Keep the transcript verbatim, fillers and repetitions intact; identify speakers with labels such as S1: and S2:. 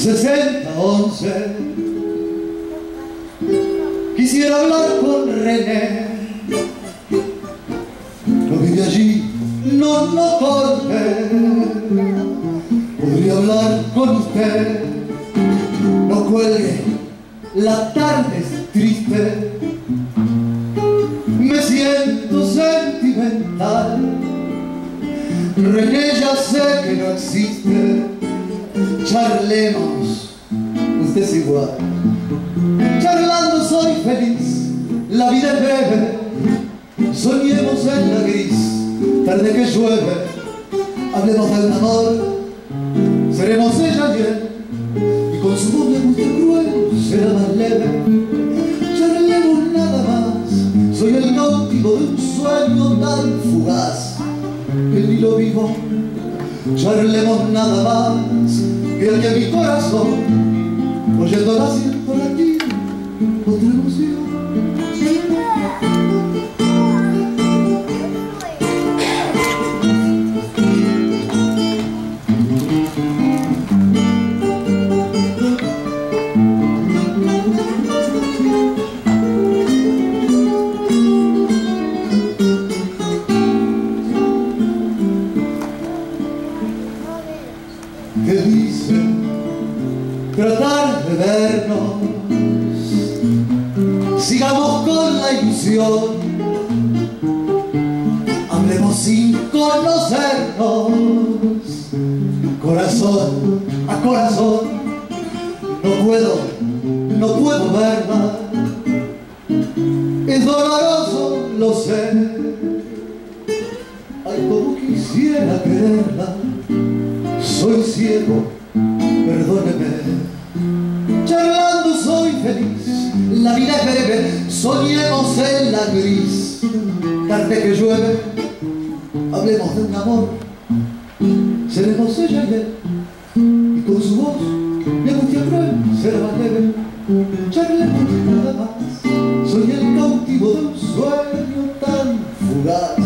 S1: sesenta once. Quisiera hablar con René, no vive allí, no, no corre. Podría hablar con usted, no cuelgue, la tarde es triste. Me siento sentimental, René ya sé que no existe. Charlemos, usted es igual. Charlando soy feliz, la vida es breve. Soñemos en la gris tarde que llueve. Hablemos de un amor, seremos ella y él, y con su voz de angustia cruel será más leve. Charlemos nada más, soy el cautivo de un sueño tan fugaz que ni lo vivo. Charlemos nada más, que el que mi corazón, oyendo la siento latir, otra emoción. Que dicen tratar de vernos, sigamos con la ilusión, hablemos sin conocernos, corazón a corazón. No puedo, no puedo verla, es doloroso, lo sé. Ay, como quisiera quererla, soy ciego, perdóneme. Charlando soy feliz, la vida es breve. Soñemos en la gris tarde que llueve. Hablemos de un amor, seremos ella y él, y con su voz de angustia cruel será más leve. Charlemos nada más, soy el cautivo de un sueño tan fugaz